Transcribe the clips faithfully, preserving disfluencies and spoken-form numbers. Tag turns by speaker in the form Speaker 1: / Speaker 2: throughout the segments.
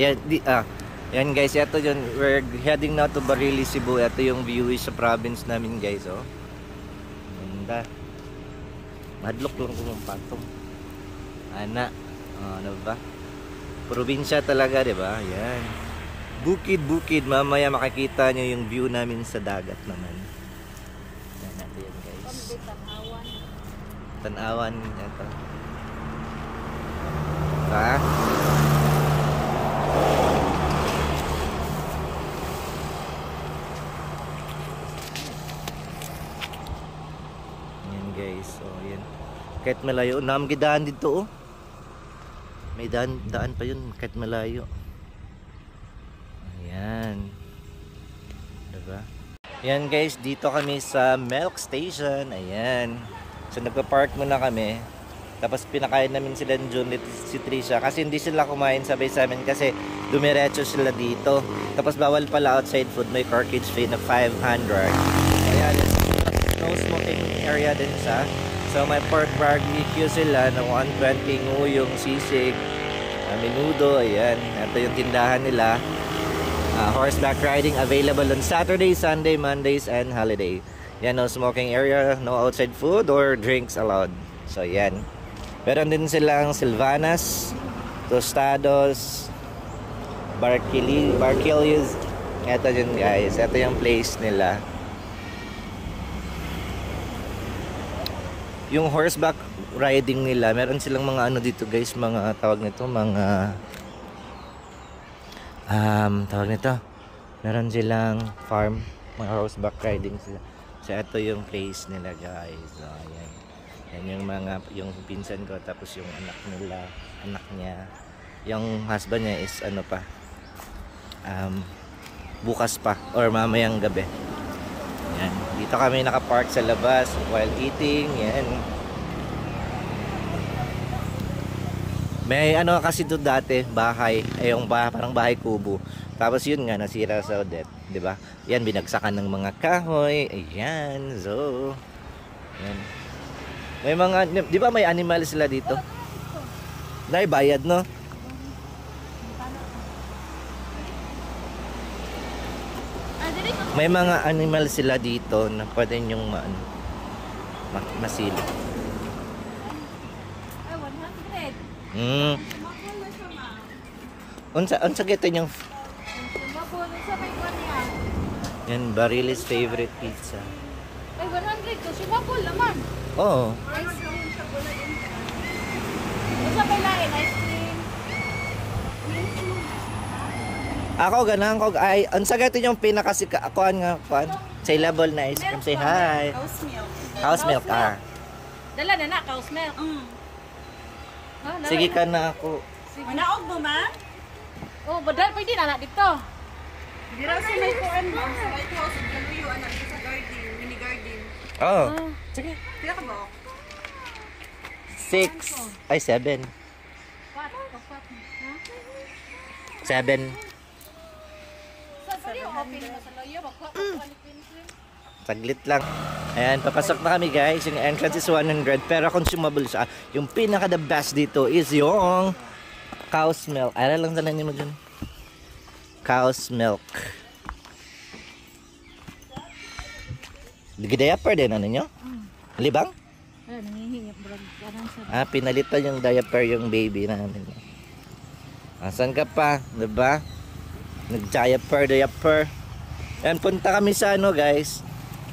Speaker 1: Yan, di, ah, yan guys, ito yun. We're heading now to Barili, Cebu. Ito yung view sa province namin guys, oh. Ganda. Madlock lang kung patong. Ana. Oh, ano ba? Probinsya talaga, di ba? Yan. Bukid-bukid. Mamaya makikita nyo yung view namin sa dagat naman. Yan natin yan guys.
Speaker 2: Tanawan.
Speaker 1: Tanawan. Ito. Ha? Yan guys. So, yan. Kahit malayo. Namagidaan dito, oh. May daan, daan pa yun kahit malayo. Ayan. Diba? Ayan guys, dito kami sa milk station. Ayan. So nagpa-park muna kami. Tapos pinakain namin sila ni June, si Trisha. Kasi hindi sila kumain sabay sa amin kasi dumiretso sila dito. Tapos bawal pala outside food. May cartage fee na five hundred. Ayan. No smoking area din sa. So may pork barbecue sila na one twenty, nguyong, sisig, uh, menudo, ayan. Ito yung tindahan nila. Uh, horseback riding available on Saturday, Sunday, Mondays, and holiday. Yan, no smoking area, no outside food or drinks allowed. So yan. Meron din silang Silvanas, Tostados, Barquili, Barquili's. Ito yun guys, ito yung place nila. Yung horseback riding nila, meron silang mga ano dito guys, mga tawag nito, mga um, tawag nito, meron silang farm, mga horseback riding sila. So ito yung place nila guys. So ayan. Yan yung mga, yung pinsan ko, tapos yung anak nila, anak niya. Yung husband niya is ano pa, um, bukas pa, or mamayang gabi. Yan. Dito kami nakapark sa labas while eating. Yan. May ano kasi doon dati, bahay. Ay yung bahay, parang bahay kubo. Tapos yun nga, nasira sa Odette. Diba? Yan, binagsakan ng mga kahoy. Ayan. So, yan. May mga, di ba may animal sila dito? Dahil bayad, no? May mga animal sila dito na pwede nyong ma ma masilip.
Speaker 2: Ay, one hundred.
Speaker 1: Hmm. Unsa unsa gito yung yan, Barili's favorite pizza.
Speaker 2: Ay, one hundred to sumapol naman.
Speaker 1: Oo.
Speaker 2: Ice cream sa bulay. Unsa may lain ice cream?
Speaker 1: Ako ganang ko ay unsa gito yung pinakasika akuan nga kuan. Say level na ice cream. Say hi.
Speaker 2: House milk.
Speaker 1: House milk ah.
Speaker 2: Dala na na house milk. Mm. Ah,
Speaker 1: sige ka na ako.
Speaker 2: Manaog mo ma? Oh, badal pwede na na dito. Dira sa may kuan mo sa White House ug galuyo anak sa garden, mini garden.
Speaker 1: Oh.
Speaker 2: Ah. Sige. Pila ka ba?
Speaker 1: Six. Ay, seven.
Speaker 2: Pat, pat. Ha?
Speaker 1: Seven. Saglit lang. Ayan, papasok na kami guys. Yung entrance is one hundred pero consumable siya. Yung pinaka the best dito is yung cow's milk. Ay, lang sa nanyo mo dyan. Cow's milk. Diaper din ano nyo? Libang? Ah, pinalitan yung diaper yung baby namin. Asan ka pa? Diba? Nag-diaper, diaper. Yan, punta kami sa ano guys.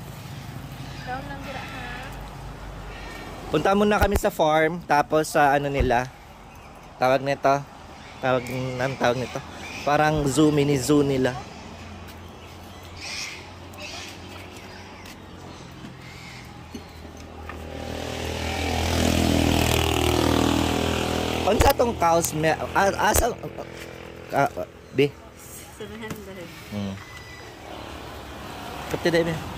Speaker 1: Punta muna kami sa farm. Tapos sa ano nila. Tawag nito. Tawag, anong tawag nito? Parang zoo, mini zoo nila. Unsa tong cow's milk? Asa? Ah, B?
Speaker 2: seven hundred.
Speaker 1: Hmm. Kapti dahil eh.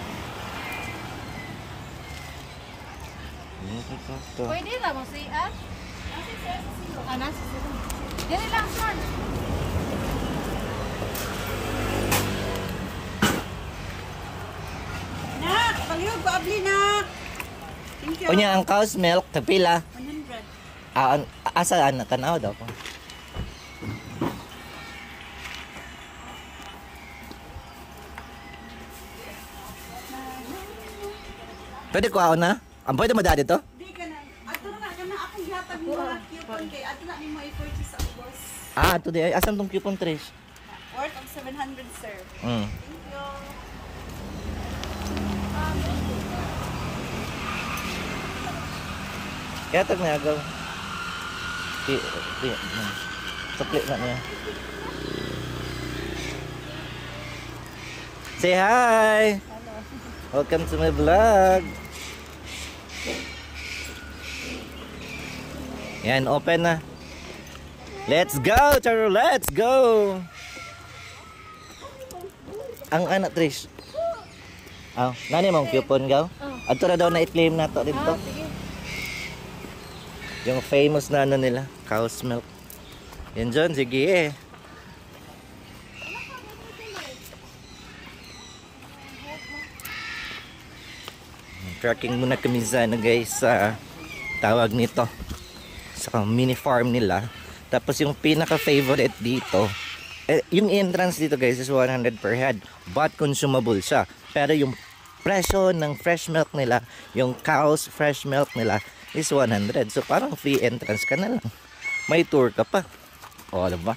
Speaker 2: Pwede na mo si Ash? Ah, nasa sila. Dili lang, son. Nak, palihog ko abli na. Thank you.
Speaker 1: Unya ang cow's milk, tagpila?
Speaker 2: one hundred.
Speaker 1: Ah, asa ana tanaw daw ko. Pwede ko ako na? Ang pwede mo dati to?
Speaker 2: Di ka na. Ato na ka na akong gihatag mo mga coupon kay ato na nimo i-purchase sa boss.
Speaker 1: Ah, today. Asan tong coupon, Trish?
Speaker 2: Worth of seven hundred, sir.
Speaker 1: Mm.
Speaker 2: Thank you.
Speaker 1: Kaya tag na agaw. Ti, ti, sukli na niya. Say hi! Welcome to my vlog. Yan, open na. Let's go, Charo! Let's go! Ang anak, Trish. Ah, nani mong coupon gaw? Ato na daw na i-claim na to dito. Yung famous na ano nila, cow's milk. Yan dyan, sige eh. Tracking muna kami sa ano guys, sa tawag nito. Sa mini farm nila. Tapos yung pinaka favorite dito, eh, yung entrance dito guys is one hundred per head. But consumable siya. Pero yung presyo ng fresh milk nila, yung cow's fresh milk nila is one hundred. So parang free entrance ka na lang. May tour ka pa. O, diba?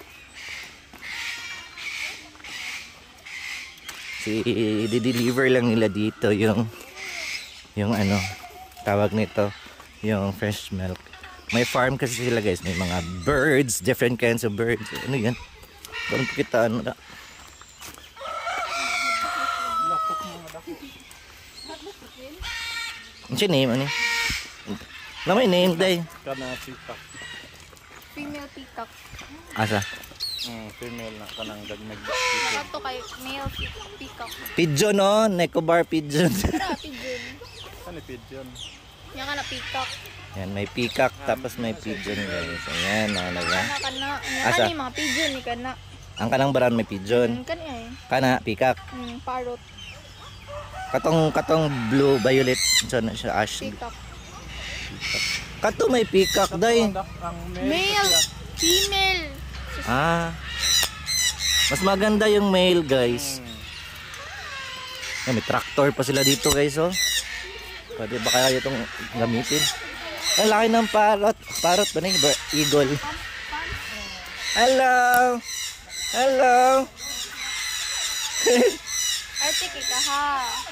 Speaker 1: Si i-deliver lang nila dito yung yung ano, tawag nito, yung fresh milk. May farm kasi sila guys. May mga birds, different kinds of birds. Ano yan? Parang kita ano na. Ano siya name? Ano? Na may name day.
Speaker 3: Kana peacock.
Speaker 4: Female peacock.
Speaker 1: Asa?
Speaker 3: Mm, female na kanang dagmig.
Speaker 4: Ito kay male peacock.
Speaker 1: Pigeon no? Necobar pigeon.
Speaker 4: Ano pigeon?
Speaker 3: Ano pigeon?
Speaker 4: Yang kana peacock.
Speaker 1: Yan, may peacock tapos may pigeon guys. Ayan, nalaga.
Speaker 4: Kana kana. Yang
Speaker 1: Asa?
Speaker 4: kani mga pigeon ni kana.
Speaker 1: Ang kanang baran may pigeon.
Speaker 4: Hmm, kani ay.
Speaker 1: Kana, peacock.
Speaker 4: Hmm, parrot.
Speaker 1: Katong, katong blue, violet. So, na siya ash.
Speaker 4: Peacock.
Speaker 1: Kato may peacock day.
Speaker 3: Ang
Speaker 4: Male, female.
Speaker 1: Ah. Mas maganda yung male guys. Yan, may tractor pa sila dito guys oh. Pwede ba kaya itong gamitin? Ang laki ng parrot. Parrot ba na yung eagle? Hello! Hello!
Speaker 4: Arte ka ha.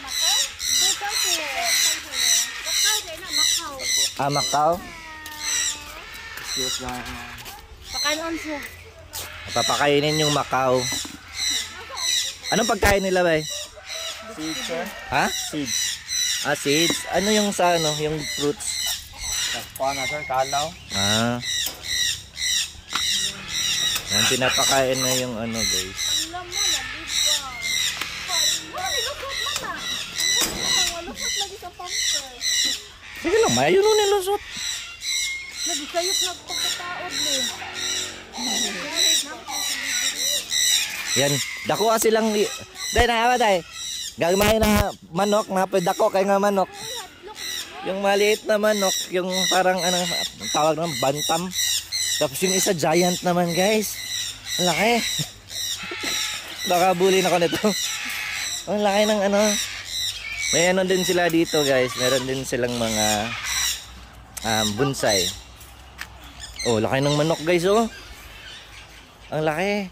Speaker 1: Ah, Macau?
Speaker 3: Excuse lang.
Speaker 4: Pakanon siya.
Speaker 1: Papakainin yung Macau. Anong pagkain nila ba?
Speaker 3: Seeds, sir.
Speaker 1: Ha?
Speaker 3: Seeds.
Speaker 1: Ah, seeds. Ano yung sa ano, yung fruits?
Speaker 3: Kuha na, sir. Kalaw.
Speaker 1: Ah. Yan, pinapakain na yung ano guys.
Speaker 4: Alam mo na, di ba? Wala, nilusot man na. Walusot lagi sa pampers.
Speaker 1: Sige lang, mayo nun nilusot.
Speaker 4: Nagisayot na pagkataod le.
Speaker 1: Yan, dako silang day na ba day? Gagmay na manok na pwede dako kay nga manok. Yung maliit na manok, yung parang ano tawag ng bantam. Tapos yung isa giant naman guys. Ang laki. Baka bully na ko nito. Ang laki ng ano. May ano din sila dito guys. Meron din silang mga um, bonsai. Oh, laki ng manok guys oh. Ang laki.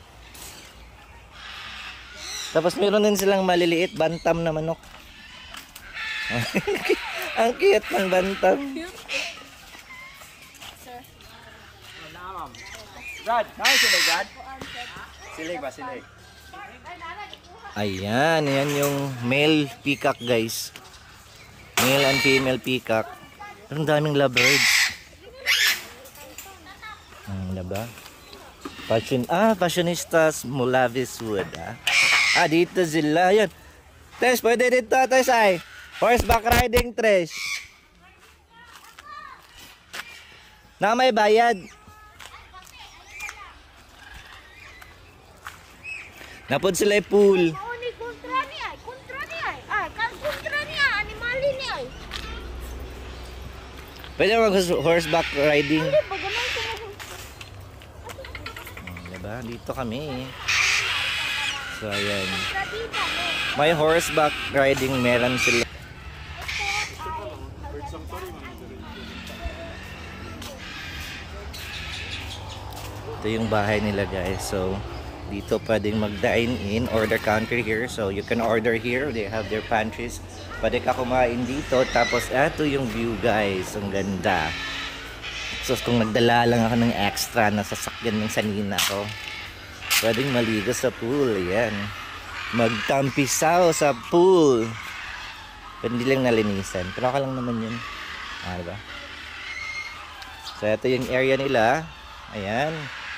Speaker 1: Tapos meron din silang maliliit bantam na manok. Ang cute ng bantam.
Speaker 3: Brad, nice silig, Brad. Silig ba, silig?
Speaker 1: Ayan, yan yung male peacock guys. Male and female peacock. Ang daming lovebirds. Ang diba? Passion, ah, Fashionistas Mulavis Wood. Ah. ah, dito sila. Yan. Tres, pwede dito, Tres ay. Horseback riding, Tres. Na may bayad. Napod sila yung pool.
Speaker 4: Oh, ni kontra ni ay, kontra ni ay. Ah, kan kontra ni ay, animali ni ay.
Speaker 1: Pwede mag horseback riding.
Speaker 4: Hindi ba ganun ko mo?
Speaker 1: Oh, diba? Dito kami. So, ayan.
Speaker 4: Tradida mo.
Speaker 1: May horseback riding meron sila. Ito yung bahay nila guys. So, dito pwedeng mag-dine in, order counter here. So, you can order here. They have their pantries. Pwede ka kumain dito. Tapos, eto yung view guys. Ang ganda. So, kung nagdala lang ako ng extra na sasakyan ng sanina ko, pwedeng maligo sa pool. Ayan. Magtampisaw sa pool. Hindi lang nalinisan. Pero okay lang naman yun. Ah, diba? So, ito yung area nila. Ayan.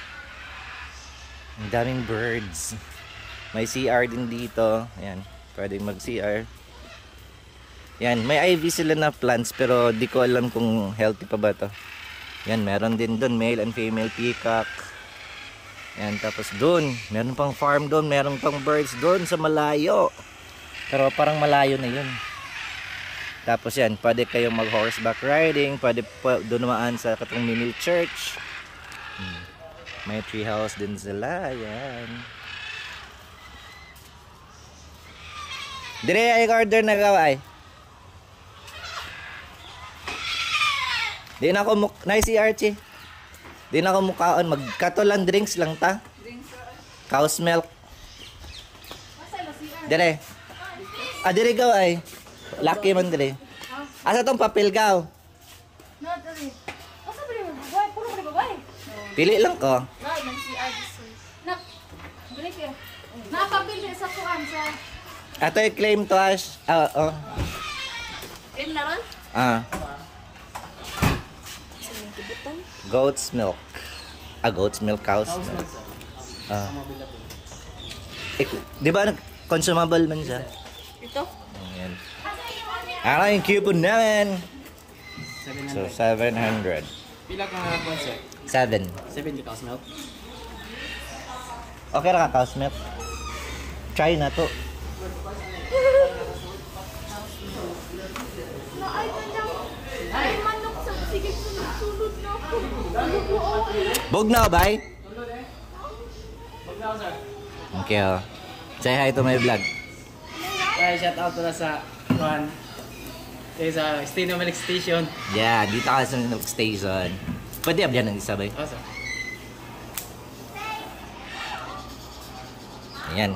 Speaker 1: Ang daming birds. May C R din dito. Ayan. Pwedeng mag-C R. Ayan. May I V sila na plants pero di ko alam kung healthy pa ba to. Ayan. Meron din doon male and female peacock. Ayan. Tapos doon. Meron pang farm doon. Meron pang birds doon sa malayo. Pero parang malayo na yun. Tapos yan. Pwede kayong mag horseback riding. Pwede pa doon naman sa katong mini church. Hmm. May tree house din sila. Ayan. Dire ay order na gaway. Di na ako muk... Nice si Archie. Di na ako mukhaon. Magkatolan drinks lang ta. Cow's milk. Dire. Ah, dire gaway. Lucky man dire. Asa tong papel gaw?
Speaker 2: No, dali. Asa ba yung babae? Puro ba yung babae?
Speaker 1: Pili lang ko.
Speaker 2: Right, nag-C R this way. Nak, balik eh. Napabili sa kuan sa...
Speaker 1: Ato yung claim to Ash. Ah, oh.
Speaker 2: In na ron?
Speaker 1: Ah. Goat's milk. Ah, goat's milk, cow's milk. Ah. Eh, di ba consumable man siya?
Speaker 2: Ito?
Speaker 1: Ayan. Ano yung coupon namin? So, seven hundred.
Speaker 3: Pila ka nga concept?
Speaker 1: seven.
Speaker 3: seven di cow's milk.
Speaker 1: Okay na ka, cow's milk. Try na to.
Speaker 4: Naay ka lang. Ay, manok sa sige sulod na ako. Sulod mo ako.
Speaker 1: Bog na, bay?
Speaker 3: Wag na ako, sir.
Speaker 1: Okay, oh. Say hi to my vlog.
Speaker 3: Ay, shout out na sa Juan. Eh, sa Steno Milk Station.
Speaker 1: Yeah, dito ka sa milk station. Pwede abyan ng isa, bay?
Speaker 3: Oh, sir.
Speaker 1: Ayan.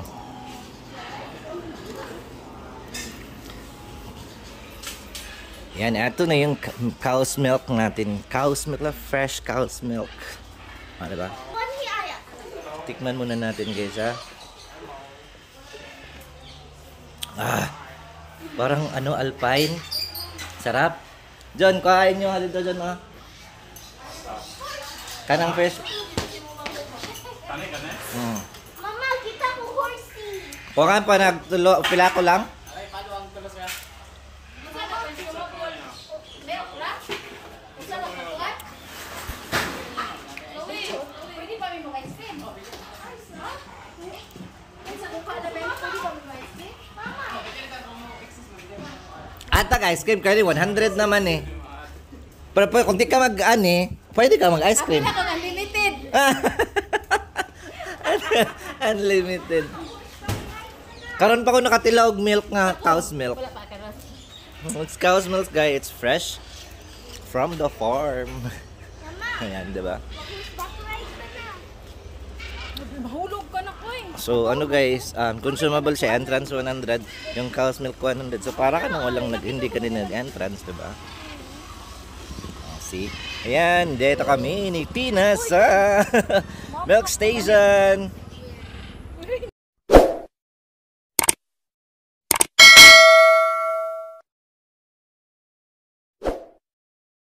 Speaker 1: Yan, ito na yung cow's milk natin. Cow's milk na fresh cow's milk. Ah, diba? Tikman muna natin guys, ha? Ah, parang ano, alpine. Sarap. John, kain nyo halito dyan, ha? Kanang fresh. Hmm.
Speaker 4: Mama, kita ko horsey.
Speaker 1: Kung nga pa nagtulo, pila ko lang.
Speaker 3: Ay, paano ang tulos ka?
Speaker 2: Pwede pa may mga ice cream.
Speaker 1: Ata ka ice cream, kaya one hundred naman eh. Pero, pero kung di ka mag-ani, pwede ka mag-ice cream.
Speaker 2: Ako na unlimited.
Speaker 1: Unlimited. Karon pa ko nakatilawg milk nga, cow's milk.
Speaker 2: Wala pa karon.
Speaker 1: It's cow's milk, guys. It's fresh from the farm. Ayan, diba?
Speaker 2: Mahulog ka na ko eh.
Speaker 1: So, ano guys, um, consumable siya, entrance one hundred, yung cow's milk one hundred. So, para ka nang walang nag, hindi ka din nag-entrance, diba? Oh, see? Ayan, dito kami ni Tina sa Milk Station.